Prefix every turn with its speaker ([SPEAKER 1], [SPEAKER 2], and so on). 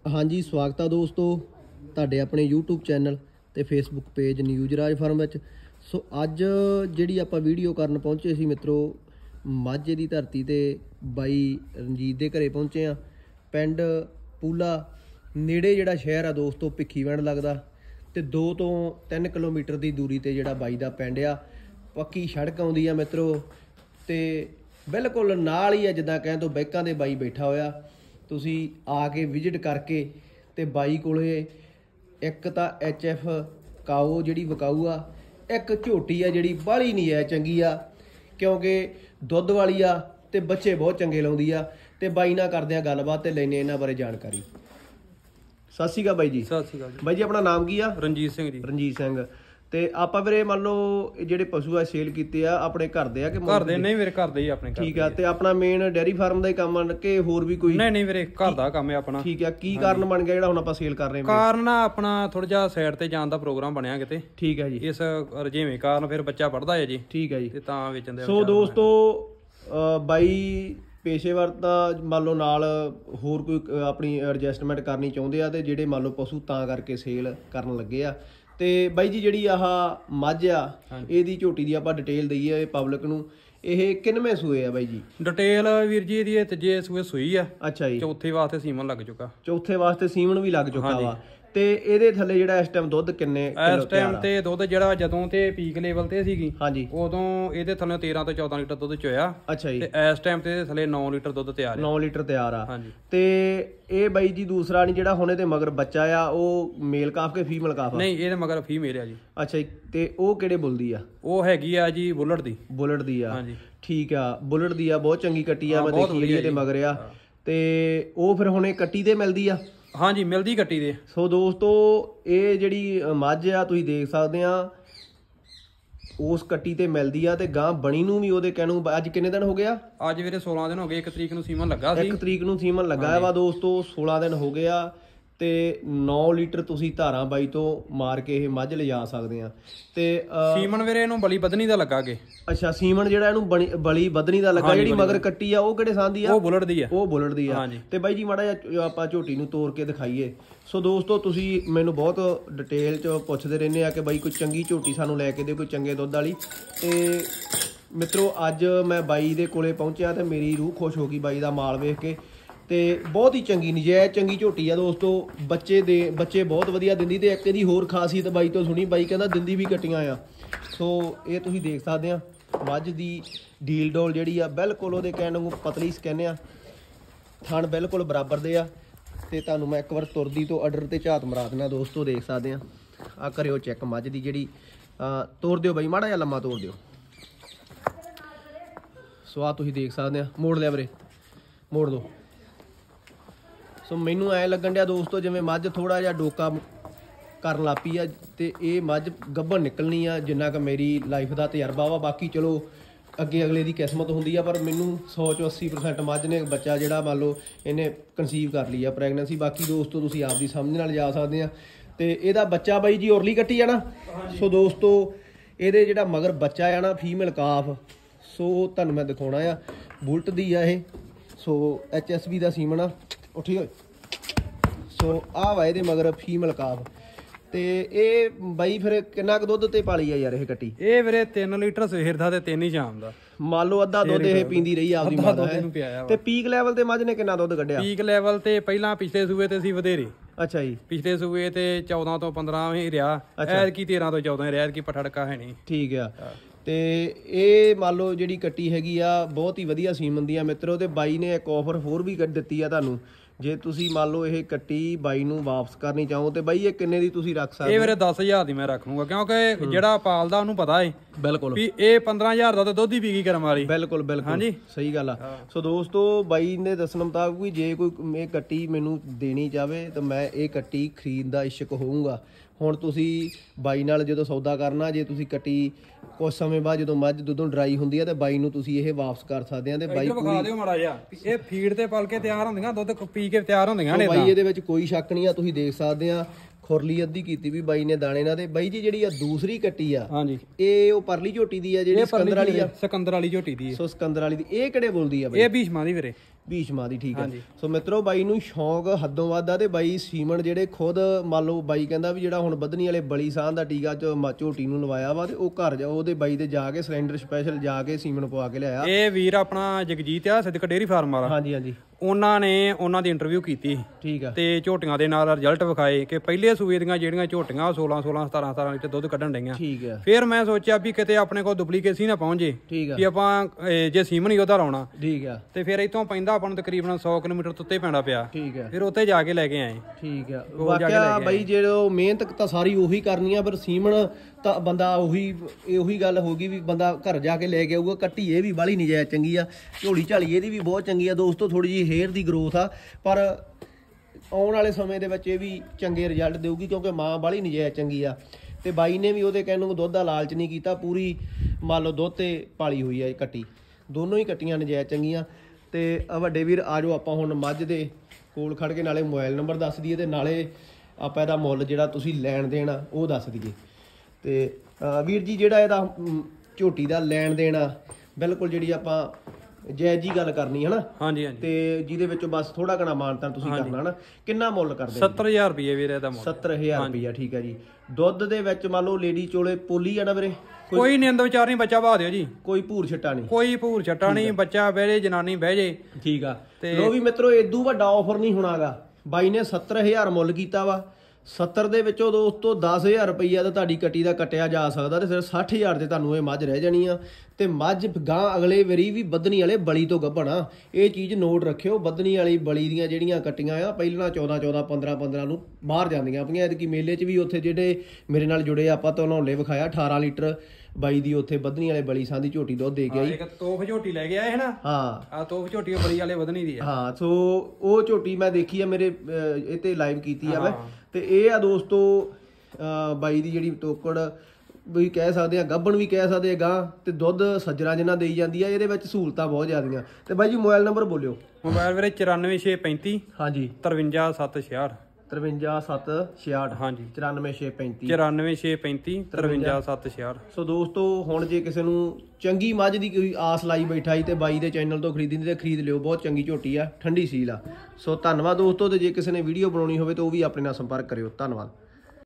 [SPEAKER 1] हाँ जी, स्वागत है दोस्तों ਤੁਹਾਡੇ ਆਪਣੇ YouTube ਚੈਨਲ ਤੇ Facebook page news Raj farm ਵਿੱਚ। ਸੋ ਅੱਜ ਜਿਹੜੀ ਆਪਾਂ ਵੀਡੀਓ ਕਰਨ ਪਹੁੰਚੇ ਸੀ ਮਿੱਤਰੋ, ਮਾਝੇ ਦੀ ਧਰਤੀ ਤੇ ਬਾਈ ਰਣਜੀਤ ਦੇ ਘਰੇ ਪਹੁੰਚੇ ਆ। ਪਿੰਡ ਪੂਲਾ ਨੇੜੇ ਜਿਹੜਾ ਸ਼ਹਿਰ ਆ ਦੋਸਤੋ ਭਿੱਖੀਵਿੰਡ ਲੱਗਦਾ ਤੇ 2 ਤੋਂ 3 ਕਿਲੋਮੀਟਰ ਦੀ ਦੂਰੀ ਤੇ ਜਿਹੜਾ ਬਾਈ ਦਾ ਪਿੰਡ ਆ। ਪੱਕੀ ਸੜਕ ਆਉਂਦੀ ਆ ਮਿੱਤਰੋ ਤੇ ਬਿਲਕੁਲ ਨਾਲ ਹੀ ਆ, ਜਿੱਦਾਂ ਕਹਿਣ ਤੋਂ ਬਾਈਕਾਂ ਦੇ ਬਾਈ ਬੈਠਾ ਹੋਇਆ। ਤੁਸੀਂ ਆ ਕੇ ਵਿਜ਼ਿਟ ਕਰਕੇ ਤੇ ਬਾਈ ਕੋਲੇ ਇੱਕ ਤਾਂ HF ਕਾਓ ਜਿਹੜੀ ਵਿਕਾਊ ਆ, ਇੱਕ ਝੋਟੀ ਆ ਜਿਹੜੀ ਬਾਹਲੀ ਨਹੀਂ ਹੈ ਚੰਗੀ ਆ, ਕਿਉਂਕਿ ਦੁੱਧ ਵਾਲੀ ਆ ਤੇ ਬੱਚੇ ਬਹੁਤ ਚੰਗੇ ਲਾਉਂਦੀ ਆ। ਤੇ ਬਾਈ ਨਾਲ ਕਰਦੇ ਆ ਗੱਲਬਾਤ ਤੇ ਲੈਨੇ ਇਹਨਾਂ ਬਾਰੇ ਜਾਣਕਾਰੀ। ਸਤਿ ਸ਼੍ਰੀ ਅਕਾਲ ਬਾਈ ਜੀ।
[SPEAKER 2] ਸਤਿ ਸ਼੍ਰੀ ਅਕਾਲ ਜੀ।
[SPEAKER 1] ਬਾਈ ਜੀ ਆਪਣਾ ਨਾਮ ਕੀ ਆ?
[SPEAKER 2] ਰਣਜੀਤ ਸਿੰਘ ਜੀ।
[SPEAKER 1] ਰਣਜੀਤ ਸਿੰਘ। ਤੇ ਆਪਾਂ ਵੀਰੇ ਮੰਨ ਲਓ ਜਿਹੜੇ ਪਸ਼ੂ ਆ ਸੇਲ ਕੀਤੇ ਆ ਆਪਣੇ ਘਰ ਦੇ ਆ ਕਿ
[SPEAKER 2] ਘਰ ਦੇ? ਨਹੀਂ ਵੀਰੇ ਘਰ ਦੇ ਹੀ ਆਪਣੇ ਘਰ।
[SPEAKER 1] ਠੀਕ ਆ। ਤੇ ਆਪਣਾ ਮੇਨ ਡੈਰੀ ਫਾਰਮ ਦਾ ਹੀ ਕੰਮ ਆ ਕਿ ਹੋਰ ਵੀ ਕੋਈ?
[SPEAKER 2] ਨਹੀਂ ਵੀਰੇ ਘਰ ਦਾ ਕੰਮ ਹੈ ਆਪਣਾ।
[SPEAKER 1] ਠੀਕ ਆ। ਕੀ ਕਾਰਨ ਬਣ ਗਿਆ ਜਿਹੜਾ ਹੁਣ ਆਪਾਂ ਸੇਲ ਕਰ ਰਹੇ ਹਾਂ?
[SPEAKER 2] ਕਾਰਨ ਆਪਣਾ ਥੋੜਾ ਜਿਹਾ ਸਾਈਡ ਤੇ ਜਾਣ ਦਾ ਪ੍ਰੋਗਰਾਮ ਬਣਿਆ ਕਿਤੇ।
[SPEAKER 1] ਠੀਕ ਹੈ ਜੀ।
[SPEAKER 2] ਇਸ ਰਜੇਵੇਂ ਕਾਰਨ ਫਿਰ ਬੱਚਾ ਪੜਦਾ ਹੈ ਜੀ।
[SPEAKER 1] ਠੀਕ ਹੈ ਜੀ।
[SPEAKER 2] ਤੇ ਤਾਂ ਵੇਚਣ ਦੇ।
[SPEAKER 1] ਸੋ ਦੋਸਤੋ ਬਾਈ ਪੇਸ਼ੇਵਰ ਤਾਂ ਮੰਨ ਲਓ ਨਾਲ ਹੋਰ ਕੋਈ ਆਪਣੀ ਐਡਜਸਟਮੈਂਟ ਕਰਨੀ ਚਾਹੁੰਦੇ ਆ ਤੇ ਜਿਹੜੇ ਮੰਨ ਲਓ ਪਸ਼ੂ ਤਾਂ ਕਰਕੇ ਸੇਲ ਕਰਨ ਲੱਗੇ ਆ। ਤੇ ਬਾਈ ਜੀ ਜਿਹੜੀ ਆਹ ਮੱਝ ਆ ਇਹਦੀ ਝੋਟੀ ਦੀ ਆਪਾਂ ਡਿਟੇਲ ਦਈਏ ਪਬਲਿਕ ਨੂੰ, ਇਹ ਕਿੰਨਵੇਂ ਸੂਏ ਆ ਬਾਈ ਜੀ?
[SPEAKER 2] ਡਿਟੇਲ ਵੀਰ ਜੀ ਇਹਦੀ ਤੀਜੇ ਸੂਏ ਸੂਈ ਆ।
[SPEAKER 1] ਅੱਛਾ ਜੀ।
[SPEAKER 2] ਚੌਥੇ ਵਾਸਤੇ ਸੀਮਨ ਲੱਗ ਚੁੱਕਾ।
[SPEAKER 1] ਚੌਥੇ ਵਾਸਤੇ ਸੀਮਨ ਵੀ ਲੱਗ ਚੁੱਕਾ ਵਾ। ਤੇ ਇਹਦੇ ਥੱਲੇ ਜਿਹੜਾ ਇਸ ਟਾਈਮ ਦੁੱਧ ਕਿੰਨੇ ਕਿਲੋ?
[SPEAKER 2] ਇਸ ਟਾਈਮ ਤੇ ਦੁੱਧ ਜਿਹੜਾ ਜਦੋਂ ਤੇ ਪੀਕ ਲੈਵਲ ਤੇ ਸੀਗੀ
[SPEAKER 1] ਹਾਂਜੀ
[SPEAKER 2] ਉਦੋਂ ਇਹਦੇ ਥੱਲੇ 13 ਤੋਂ 14 ਲੀਟਰ ਦੁੱਧ ਚੋਇਆ।
[SPEAKER 1] ਅੱਛਾ ਜੀ।
[SPEAKER 2] ਤੇ ਇਸ ਟਾਈਮ ਤੇ ਇਹਦੇ ਥੱਲੇ 9 ਲੀਟਰ ਦੁੱਧ ਤਿਆਰ ਹੈ।
[SPEAKER 1] 9 ਲੀਟਰ ਤਿਆਰ ਆ।
[SPEAKER 2] ਹਾਂਜੀ।
[SPEAKER 1] ਤੇ ਇਹ ਬਾਈ ਜੀ ਦੂਸਰਾ ਨਹੀਂ ਜਿਹੜਾ ਹੁਣ ਇਹਦੇ ਮਗਰ ਬੱਚਾ ਆ ਉਹ ਮੇਲ ਕਾਫ ਕੇ ਫੀਮੇਲ ਕਾਫ ਆ?
[SPEAKER 2] ਨਹੀਂ ਇਹਦੇ ਮਗਰ ਫੀਮੇਲ ਆ ਜੀ।
[SPEAKER 1] ਅੱਛਾ ਜੀ। ਤੇ ਉਹ ਕਿਹੜੇ ਬੁੱਲ ਦੀ ਆ?
[SPEAKER 2] ਉਹ ਹੈਗੀ ਆ ਜੀ ਬੁਲਟ ਦੀ।
[SPEAKER 1] ਬੁਲਟ ਦੀ ਆ।
[SPEAKER 2] ਹਾਂਜੀ।
[SPEAKER 1] ਠੀਕ ਆ। ਬੁਲਟ ਦੀ ਆ, ਬਹੁਤ ਚੰਗੀ ਕੱਟੀ ਆ, ਮੈਂ ਦੇਖੀ ਇਹਦੇ ਮਗਰ ਆ। ਤੇ ਉਹ ਫਿਰ ਹੁਣ ਇਹ ਕੱਟੀ ਤੇ ਮਿਲਦੀ ਆ?
[SPEAKER 2] ਹਾਂਜੀ ਮਿਲਦੀ ਕੱਟੀ ਦੇ।
[SPEAKER 1] ਸੋ ਦੋਸਤੋ ਇਹ ਜਿਹੜੀ ਮੱਝ ਆ ਤੁਸੀਂ ਦੇਖ ਸਕਦੇ ਆ ਉਸ ਕੱਟੀ ਤੇ ਮਿਲਦੀ ਆ। ਤੇ ਗਾਂ ਬਣੀ ਨੂੰ ਵੀ ਉਹਦੇ ਕਹਿਣੂ ਅੱਜ ਕਿੰਨੇ ਦਿਨ ਹੋ ਗਿਆ?
[SPEAKER 2] ਅੱਜ ਵੀਰੇ 16 ਦਿਨ ਹੋ ਗਏ। 1 ਤਰੀਕ ਨੂੰ ਸੀਮਨ ਲੱਗਾ ਸੀ।
[SPEAKER 1] 1 ਤਰੀਕ ਨੂੰ ਸੀਮਨ ਲੱਗਾ ਵਾ ਦੋਸਤੋ। 16 ਦਿਨ ਹੋ ਗਏ ਆ ਤੇ 9 ਲੀਟਰ ਤੁਸੀਂ ਧਾਰਾਂ ਬਾਈ ਤੋਂ ਮਾਰ ਕੇ ਇਹ ਮੱਝ ਲਿਜਾ ਸਕਦੇ ਆ। ਤੇ
[SPEAKER 2] ਸੀਮਨ ਵੀਰੇ ਇਹਨੂੰ ਬਲੀ ਵਧਣੀ ਦਾ ਲੱਗਾ ਕੇ।
[SPEAKER 1] ਅੱਛਾ ਸੀਮਨ ਜਿਹੜਾ ਇਹਨੂੰ ਬਲੀ ਵਧਣੀ ਦਾ ਲੱਗਾ। ਜਿਹੜੀ ਮਗਰ ਕੱਟੀ ਆ ਉਹ ਕਿਹੜੇ ਸੰਦੀ ਆ?
[SPEAKER 2] ਉਹ ਬੁਲਟ ਦੀ ਆ। ਉਹ
[SPEAKER 1] ਬੁਲਟ ਦੀ ਆ। ਤੇ ਬਾਈ ਜੀ ਮਾੜਾ ਜਿਹਾ ਆਪਾਂ ਝੋਟੀ ਨੂੰ ਤੋੜ ਕੇ ਦਿਖਾਈਏ। ਸੋ ਦੋਸਤੋ ਤੁਸੀਂ ਮੈਨੂੰ ਬਹੁਤ ਡਿਟੇਲ ਚ ਪੁੱਛਦੇ ਰਹਿੰਦੇ ਆ ਕਿ ਬਾਈ ਕੋਈ ਚੰਗੀ ਝੋਟੀ ਸਾਨੂੰ ਲੈ ਕੇ ਦਿਓ, ਕੋਈ ਚੰਗੇ ਦੁੱਧ ਵਾਲੀ। ਤੇ ਮਿੱਤਰੋ ਅੱਜ ਮੈਂ ਬਾਈ ਦੇ ਕੋਲੇ ਪਹੁੰਚਿਆ ਤੇ ਮੇਰੀ ਰੂਹ ਖੁਸ਼ ਹੋ ਗਈ ਬਾਈ ਦਾ ਮਾਲ ਵੇਖ ਕੇ। ਤੇ ਬਹੁਤ ਹੀ ਚੰਗੀ ਨਜਾਇਜ਼ ਚੰਗੀ ਝੋਟੀ ਆ ਦੋਸਤੋ। ਬੱਚੇ ਬਹੁਤ ਵਧੀਆ ਦਿੰਦੀ। ਤੇ ਇੱਕ ਇਹਦੀ ਹੋਰ ਖਾਸੀਅਤ ਬਾਈ ਤੋਂ ਸੁਣੀ, ਬਾਈ ਕਹਿੰਦਾ ਦਿੰਦੀ ਵੀ ਕੱਟੀਆਂ ਆ। ਸੋ ਇਹ ਤੁਸੀਂ ਦੇਖ ਸਕਦੇ ਆ ਮੱਝ ਦੀ ਡੀਲ ਡੋਲ ਜਿਹੜੀ ਆ ਬਿਲਕੁਲ ਉਹਦੇ ਕਹਿਣ ਨੂੰ ਪਤਲੀ ਸਕੈਨੇ ਆ। ਥਣ ਬਿਲਕੁਲ ਬਰਾਬਰ ਦੇ ਆ। ਤੇ ਤੁਹਾਨੂੰ ਮੈਂ ਇੱਕ ਵਾਰ ਤੁਰਦੀ ਤੋਂ ਆਰਡਰ ਤੇ ਝਾਤ ਮਰਾ ਦੇਣਾ ਦੋਸਤੋ, ਦੇਖ ਸਕਦੇ ਆ। ਆ ਕਰਿਓ ਚੈੱਕ ਮੱਝ ਦੀ ਜਿਹੜੀ ਤੋੜ ਦਿਓ ਬਾਈ, ਮਾੜਾ ਜਿਹਾ ਲੰਮਾ ਤੋੜ ਦਿਓ। ਸੋ ਆ ਤੁਸੀਂ ਦੇਖ ਸਕਦੇ ਆ। ਮੋੜ ਲਿਆ ਵੀਰੇ, ਮੋੜ ਦੋ। ਸੋ ਮੈਨੂੰ ਐ ਲੱਗਣ ਡਿਆ ਦੋਸਤੋ ਜਿਵੇਂ ਮੱਝ ਥੋੜਾ ਜਿਹਾ ਡੋਕਾ ਕਰਨ ਲੱਗ ਪਈ ਆ ਤੇ ਇਹ ਮੱਝ ਗੱਭਣ ਨਿਕਲਣੀ ਆ, ਜਿੰਨਾ ਕੁ ਮੇਰੀ ਲਾਈਫ ਦਾ ਤਜਰਬਾ ਵਾ। ਬਾਕੀ ਚਲੋ ਅੱਗੇ ਅਗਲੇ ਦੀ ਕਿਸਮਤ ਹੁੰਦੀ ਆ, ਪਰ ਮੈਨੂੰ 100 ਚੋਂ 80% ਮੱਝ ਨੇ ਬੱਚਾ ਜਿਹੜਾ ਮੰਨ ਲਓ ਇਹਨੇ ਕਨਸੀਵ ਕਰ ਲਈ ਆ ਪ੍ਰੈਗਨੈਂਸੀ। ਬਾਕੀ ਦੋਸਤੋ ਤੁਸੀਂ ਆਪ ਦੀ ਸਮਝ ਨਾਲ ਜਾ ਸਕਦੇ ਆ। ਤੇ ਇਹਦਾ ਬੱਚਾ ਬਾਈ ਜੀ ਔਰਲੀ ਕੱਟੀ ਆ ਨਾ। ਸੋ ਦੋਸਤੋ ਇਹਦੇ ਜਿਹੜਾ ਮਗਰ ਬੱਚਾ ਆ ਨਾ ਫੀਮੇਲ ਕਾਫ, ਸੋ ਤੁਹਾਨੂੰ ਮੈਂ ਦਿਖਾਉਣਾ ਆ। ਬੁਲਟ ਦੀ ਆ ਇਹ। ਸੋ HSB ਦਾ ਸੀਮਨ ਆ। ਉੱਠੀ ਹੋਏ। ਸੋ ਆਹ ਵਾ ਇਹਦੇ ਮਗਰ ਫੀਮੇਲ ਕਾਫ। ਤੇ ਇਹ ਬਾਈ ਫਿਰ ਕਿੰਨਾ ਕੁ ਦੁੱਧ ਤੇ ਪਾਲੀ ਆ ਯਾਰ ਇਹ ਕੱਟੀ? ਇਹ
[SPEAKER 2] ਵੀਰੇ 3 ਲੀਟਰ ਸਵੇਰ ਦਾ ਤੇ 3 ਹੀ ਸ਼ਾਮ ਦਾ।
[SPEAKER 1] ਮੰਨ ਲਓ ਅੱਧਾ ਦੁੱਧ ਇਹ ਪੀਂਦੀ ਰਹੀ ਆਪਦੀ ਮਾਂ ਦਾ। ਤੇ ਪੀਕ ਲੈਵਲ ਤੇ ਮੱਝ ਨੇ ਕਿੰਨਾ ਦੁੱਧ ਕੱਢਿਆ?
[SPEAKER 2] ਪੀਕ ਲੈਵਲ ਤੇ ਪਹਿਲਾਂ ਪਿਛਲੇ ਸੂਏ ਤੇ ਸੀ ਵਧੇਰੇ।
[SPEAKER 1] ਅੱਛਾ ਜੀ।
[SPEAKER 2] ਪਿਛਲੇ ਸੂਏ ਤੇ 14 ਤੋਂ 15 ਹੀ ਰਿਹਾ। ਐਤਕੀ 13 ਤੋਂ 14 ਰਿਹਾ। ਐਤਕੀ ਪਠੜਕਾ ਹੈ ਨਹੀਂ।
[SPEAKER 1] ਠੀਕ ਆ। ਤੇ ਇਹ ਮੰਨ ਲਓ ਜਿਹੜੀ ਕੱਟੀ ਹੈਗੀ ਆ ਬਹੁਤ ਹੀ ਵਧੀਆ ਸੀਮਨ ਦੀ ਆ ਮਿੱਤਰੋ। ਤੇ ਬਾਈ ਨੇ ਇੱਕ ਆਫਰ ਹੋਰ ਵੀ ਦਿੱਤੀ ਆ ਤੁਹਾਨੂੰ, ਜੇ ਤੁਸੀਂ ਮੰਨ ਲਓ ਇਹ ਕੱਟੀ ਬਾਈ ਨੂੰ ਵਾਪਸ ਕਰਨੀ ਚਾਹੋ ਤੇ ਬਾਈ ਇਹ ਕਿੰਨੇ ਦੀ ਤੁਸੀਂ ਰੱਖ ਸਕਦੇ?
[SPEAKER 2] ਇਹ ਵੀਰੇ 10,000 ਦੀ ਮੈਂ ਰੱਖ ਲੂੰਗਾ, ਕਿਉਂਕਿ ਜਿਹੜਾ ਪਾਲਦਾ ਉਹਨੂੰ ਪਤਾ ਏ
[SPEAKER 1] ਬਿਲਕੁਲ
[SPEAKER 2] ਵੀ ਇਹ 15,000 ਦਾ ਤੇ ਦੁੱਧ ਹੀ ਪੀ ਗਈ ਕਰਮ ਵਾਲੀ।
[SPEAKER 1] ਬਿਲਕੁਲ ਹਾਂਜੀ ਸਹੀ ਗੱਲ ਆ। ਸੋ ਦੋਸਤੋ ਬਾਈ ਨੇ ਦੱਸਣ ਮੁਤਾਬਕ ਵੀ ਜੇ ਕੋਈ ਇਹ ਕੱਟੀ ਮੈਨੂੰ ਦੇਣੀ ਚਾਹਵੇ ਤਾਂ ਮੈਂ ਇਹ ਕੱਟੀ ਖਰੀਦ ਦਾ ਇਸ਼ਕ ਹੋਊਗਾ। ਹੁਣ ਤੁਸੀਂ ਬਾਈ ਨਾਲ ਜਦੋਂ ਸੌਦਾ ਕਰਨਾ, ਜੇ ਤੁਸੀਂ ਕੱਟੀ ਕੁਝ ਸਮੇਂ ਬਾਅਦ ਜਦੋਂ ਮੱਝ ਦੁੱਧੋਂ ਡਰਾਈ ਹੁੰਦੀ ਆ ਤੇ ਬਾਈ ਨੂੰ ਤੁਸੀਂ ਇਹ ਵਾਪਸ ਕਰ ਸਕਦੇ ਆ। ਤੇ ਬਾਈ
[SPEAKER 2] ਵਿਖਾ ਦਿਓ ਮਾੜਾ ਜਿਹਾ। ਇਹ ਫੀਡ ਤੇ ਪਲ ਕੇ ਤਿਆਰ ਹੁੰਦੀਆਂ, ਦੁੱਧ ਪੀ ਕੇ ਤਿਆਰ ਹੁੰਦੀਆਂ ਨੇ।
[SPEAKER 1] ਬਾਈ ਇਹਦੇ ਵਿੱਚ ਕੋਈ ਸ਼ੱਕ ਨਹੀਂ ਆ, ਤੁਸੀਂ ਦੇਖ ਸਕਦੇ ਆ ਖੁਰਲੀ ਅੱਧੀ ਕੀਤੀ ਵੀ ਬਾਈ ਨੇ ਦਾਣੇ ਨਾਲ। ਤੇ ਬਾਈ ਜੀ ਜਿਹੜੀ ਆ ਦੂਸਰੀ ਕੱਟੀ ਆ
[SPEAKER 2] ਹਾਂਜੀ
[SPEAKER 1] ਇਹ ਉਹ ਪਰਲੀ ਝੋਟੀ ਦੀ ਆ ਜਿਹੜੀ ਸਿਕੰਦਰ ਵਾਲੀ ਆ?
[SPEAKER 2] ਸਿਕੰਦਰ ਵਾਲੀ ਝੋਟੀ ਦੀ
[SPEAKER 1] ਸੋ ਸਿਕੰਦਰ ਵਾਲੀ ਦੀ ਇਹ ਕਿਹੜੇ ਬੋਲਦੀ ਆ ਬਾਈ?
[SPEAKER 2] ਇਹ ਭੀਸ਼ਮਾ ਦੀ ਵੀਰੇ।
[SPEAKER 1] ਭੀਸ਼ਮਾ ਦੀ, ਠੀਕ ਹੈ। ਸੋ ਮਿੱਤਰੋ ਬਾਈ ਨੂੰ ਸ਼ੌਂਕ ਹੱਦੋਂ ਵੱਧ ਆ ਤੇ ਬਾਈ ਸੀਮਨ ਜਿਹੜੇ ਖੁਦ ਮੰਨ ਲਓ ਬਾਈ ਕਹਿੰਦਾ ਵੀ ਜਿਹੜਾ ਹੁਣ ਬੱਧਨੀ ਵਾਲੇ ਬਲੀ ਸਾਹ ਦਾ ਟੀਕਾ ਝੋਟੀ ਨੂੰ ਲਵਾਇਆ ਵਾ ਤੇ ਉਹ ਘਰ ਜਾ ਉਹਦੇ ਬਾਈ ਦੇ ਜਾ ਕੇ ਸਿਲੰਡਰ ਸਪੈਸ਼ਲ ਜਾ ਕੇ ਸੀਮਨ ਪਵਾ ਕੇ ਲਿਆਇਆ।
[SPEAKER 2] ਇਹ ਵੀਰ ਆਪਣਾ ਜਗਜੀਤ ਆ ਸਿੱਧਕ ਡੇਅਰੀ ਫਾਰਮ ਵਾਲਾ।
[SPEAKER 1] ਹਾਂਜੀ ਹਾਂਜੀ
[SPEAKER 2] ਉਹਨਾਂ ਨੇ ਉਹਨਾਂ ਦੀ ਇੰਟਰਵਿਊ ਕੀਤੀ,
[SPEAKER 1] ਠੀਕ ਆ।
[SPEAKER 2] ਤੇ ਝੋਟੀਆਂ ਦੇ ਨਾਲ ਰਿਜ਼ਲਟ ਵਿਖਾਏ ਕਿ ਪਹਿਲੇ ਸੂਏ ਦੀਆਂ ਜਿਹੜੀਆਂ ਝੋਟੀਆਂ 16 17 ਲੀਟਰ ਦੁੱਧ ਕੱਢਣ ਡਈਆਂ।
[SPEAKER 1] ਠੀਕ ਆ।
[SPEAKER 2] ਫਿਰ ਮੈਂ ਸੋਚਿਆ ਵੀ ਕਿਤੇ ਆਪਣੇ ਕੋਲ ਡੁਪਲੀਕੇਸੀ ਨਾ ਪਹੁੰਚ ਜੇ,
[SPEAKER 1] ਠੀਕ ਆ,
[SPEAKER 2] ਕਿ ਆਪਾਂ ਜੇ ਸੀਮਨ ਹੀ ਉਹਦਾ ਲਾਉਣਾ।
[SPEAKER 1] ਠੀਕ ਆ।
[SPEAKER 2] ਤੇ ਫਿਰ ਇੱਥੋਂ ਪੈਂਦਾ ਆਪਾਂ ਨੂੰ ਤਕਰੀਬਨ 100 ਕਿਲੋਮੀਟਰ ਉੱਤੇ ਪੈਣਾ ਪਿਆ।
[SPEAKER 1] ਠੀਕ ਆ।
[SPEAKER 2] ਫਿਰ ਉੱਥੇ ਜਾ ਕੇ ਲੈ ਕੇ ਆਏ।
[SPEAKER 1] ਠੀਕ ਆ। ਵਾਕਿਆ ਬਾਈ ਜਿਹੜਾ ਮਿਹਨਤ ਤਾਂ ਸਾਰੀ ਉਹੀ ਕਰਨੀ ਆ, ਪਰ ਸੀਮਨ ਤਾਂ ਬੰਦਾ ਉਹੀ ਗੱਲ ਹੋ ਗਈ ਵੀ ਬੰਦਾ ਘਰ ਜਾ ਕੇ ਲੈ ਕੇ ਆਊਗਾ। ਕੱਟੀ ਇਹ ਵੀ ਬਾਹਲੀ ਨਜਾਇਜ਼ ਚੰਗੀ ਆ, ਝੋਲੀ ਝਾਲੀ ਇਹਦੀ ਵੀ ਬਹੁਤ ਚੰਗੀ ਆ ਦੋਸਤੋ। ਥੋੜੀ ਜਿਹੀ ਹੇਅਰ ਦੀ ਗਰੋਥ ਆ, ਪਰ ਆਉਣ ਵਾਲੇ ਸਮੇਂ ਦੇ ਵਿੱਚ ਇਹ ਵੀ ਚੰਗੇ ਰਿਜ਼ਲਟ ਦੇਊਗੀ ਕਿਉਂਕਿ ਮਾਂ ਬਾਹਲੀ ਨਜਾਇਜ਼ ਚੰਗੀ ਆ। ਤੇ ਬਾਈ ਨੇ ਵੀ ਉਹਦੇ ਕਹਿਣ ਨੂੰ ਦੁੱਧ ਦਾ ਲਾਲਚ ਨਹੀਂ ਕੀਤਾ, ਪੂਰੀ ਮੰਨ ਲਓ ਦੁੱਧ ਤੇ ਪਾਲੀ ਹੋਈ ਆ ਇਹ ਕੱਟੀ। ਦੋਨੋਂ ਹੀ ਕੱਟੀਆਂ ਨਜਾਇਜ਼ ਚੰਗੀਆਂ। ਤੇ ਵੱਡੇ ਵੀਰ ਆ ਜਾਓ ਆਪਾਂ ਹੁਣ ਮੱਝ ਦੇ ਕੋਲ ਖੜ ਕੇ ਨਾਲੇ ਮੋਬਾਈਲ ਨੰਬਰ ਦੱਸ ਦਈਏ ਤੇ ਨਾਲੇ ਆਪਾਂ ਇਹਦਾ ਮੁੱਲ ਜਿਹੜਾ ਤੁਸੀਂ ਲੈਣ ਦੇਣਾ ਉਹ ਦੱਸ ਦਈਏ। ਤੇ ਵੀਰ ਜੀ ਜਿਹੜਾ ਇਹਦਾ ਝੋਟੀ ਦਾ ਲੈਣ ਦੇਣਾ ਬਿਲਕੁਲ ਜਿਹੜੀ ਆਪਾਂ ਜਾਇਜ਼ ਜੀ ਗੱਲ ਕਰਨੀ ਹੈ ਨਾ।
[SPEAKER 2] ਹਾਂਜੀ ਹਾਂਜੀ।
[SPEAKER 1] ਤੇ ਜਿਹਦੇ ਵਿੱਚੋਂ ਬਸ ਥੋੜਾ ਘਣਾ ਮਾਨਤਾਨ ਤੁਸੀਂ ਕਰਨਾ ਨਾ। ਕਿੰਨਾ ਮੁੱਲ ਕਰਦੇ?
[SPEAKER 2] 70000 ਰੁਪਏ ਵੀਰੇ ਦਾ ਮੁੱਲ।
[SPEAKER 1] 70000 ਰੁਪਇਆ, ਠੀਕ ਹੈ ਜੀ। ਦੁੱਧ ਦੇ ਵਿੱਚ ਮੰਨ ਲਓ ਲੇਡੀ ਚੋਲੇ ਪੋਲੀ ਆ ਨਾ ਵੀਰੇ?
[SPEAKER 2] ਕੋਈ ਨਿੰਦ ਵਿਚਾਰ ਨਹੀਂ, ਬੱਚਾ ਬਹਾ ਦਿਓ ਜੀ।
[SPEAKER 1] ਕੋਈ ਭੂਰ ਛੱਟਾ ਨਹੀਂ? ਕੋਈ
[SPEAKER 2] ਭੂਰ ਛੱਟਾ ਨਹੀਂ, ਬੱਚਾ ਬਹਿ ਜੇ ਜਨਾਨੀ ਬਹਿ ਜੇ।
[SPEAKER 1] ਠੀਕ ਆ। ਲੋ ਵੀ ਮਿੱਤਰੋ ਏਦੂ ਵੱਡਾ ਆਫਰ ਨਹੀਂ ਹੋਣਾਗਾ। ਬਾਈ ਨੇ 70000 ਮੁੱਲ ਕੀਤਾ ਵਾ। 70 ਦੇ ਵਿੱਚੋਂ ਦੋਸਤੋ 10000 ਰੁਪਈਆ ਤਾਂ ਤੁਹਾਡੀ ਕੱਟੀ ਦਾ ਕੱਟਿਆ ਜਾ ਸਕਦਾ ਤੇ ਫਿਰ 60000 ਤੇ ਤੁਹਾਨੂੰ ਇਹ ਮੱਝ ਰਹਿ ਜਾਣੀ ਆ। ਤੇ ਮੱਝ ਗਾਂ ਅਗਲੇ ਵਾਰੀ ਵੀ ਬੱਧਨੀ ਵਾਲੇ ਬਲੀ ਤੋਂ ਗੱਭਣਾ। ਇਹ ਚੀਜ਼ ਨੋਟ ਰੱਖਿਓ, ਬੱਧਨੀ ਵਾਲੀ ਬਲੀ ਦੀਆਂ ਜਿਹੜੀਆਂ ਕੱਟੀਆਂ ਆ ਪਹਿਲਾਂ 14 15 ਨੂੰ ਬਾਹਰ ਜਾਂਦੀਆਂ ਪਈਆਂ। ਐਤਕੀ ਮੇਲੇ 'ਚ ਵੀ ਉੱਥੇ ਜਿਹੜੇ ਮੇਰੇ ਨਾਲ ਜੁੜੇ ਆਪਾਂ ਤਾਂ ਨੌਲੇ ਵਿਖਾਇਆ 18 ਲੀਟਰ ਬਾਈ ਦੀ ਉੱਥੇ ਬੱਧਨੀ ਵਾਲੇ ਬਲੀ ਸਾਂ ਦੀ ਝੋਟੀ ਦੁੱਧ ਦੇ ਕੇ ਆਈ।
[SPEAKER 2] ਇੱਕ ਤੋਫ ਝੋਟੀ ਲੈ ਗਿਆ ਹੈ ਨਾ?
[SPEAKER 1] ਹਾਂ
[SPEAKER 2] ਆ ਤੋਫ ਝੋਟੀ ਬਲੀ ਵਾਲੇ ਬੱਧਨੀ ਦੀ ਆ।
[SPEAKER 1] ਹਾਂ ਸੋ ਉਹ ਝੋਟੀ ਮੈਂ ਦੇਖੀ ਆ, ਮੇਰੇ ਇਹ ਤੇ ਲਾਈਵ ਕੀਤੀ ਆ ਮੈਂ। ਤੇ ਇਹ ਆ ਦੋਸਤੋ ਬਾਈ ਦੀ ਜਿਹੜੀ ਟੋਕੜ ਵੀ ਕਹਿ ਸਕਦੇ ਆ, ਗੱਭਣ ਵੀ ਕਹਿ ਸਕਦੇ ਆ ਗਾਂ। ਤੇ ਦੁੱਧ ਸੱਜਰਾ ਜਿੰਨਾ ਦੇਈ ਜਾਂਦੀ ਆ। ਇਹਦੇ ਵਿੱਚ ਸਹੂਲਤਾਂ ਬਹੁਤ ਜ਼ਿਆਦੀਆਂ। ਤੇ ਬਾਈ ਜੀ ਮੋਬਾਈਲ ਨੰਬਰ ਬੋਲਿਓ।
[SPEAKER 2] ਮੋਬਾਈਲ ਵੀਰੇ 94635
[SPEAKER 1] ਹਾਂਜੀ
[SPEAKER 2] 53766।
[SPEAKER 1] 53766।
[SPEAKER 2] ਹਾਂਜੀ
[SPEAKER 1] 94635
[SPEAKER 2] 94635 53766।
[SPEAKER 1] ਸੋ ਦੋਸਤੋ ਹੁਣ ਜੇ ਕਿਸੇ ਨੂੰ ਚੰਗੀ ਮੱਝ ਦੀ ਕੋਈ ਆਸ ਲਾਈ ਬੈਠਾ ਤੇ ਬਾਈ ਦੇ ਚੈਨਲ ਤੋਂ ਖਰੀਦੀ ਤੇ ਖਰੀਦ ਲਿਓ। ਬਹੁਤ ਚੰਗੀ ਝੋਟੀ ਆ, ਠੰਡੀ ਸੀਲ ਆ। ਸੋ ਧੰਨਵਾਦ ਦੋਸਤੋ। ਤੇ ਜੇ ਕਿਸੇ ਨੇ ਵੀਡੀਓ ਬਣਾਉਣੀ ਹੋਵੇ ਤਾਂ ਉਹ ਵੀ ਆਪਣੇ ਨਾਲ ਸੰਪਰਕ ਕਰਿਓ। ਧੰਨਵਾਦ।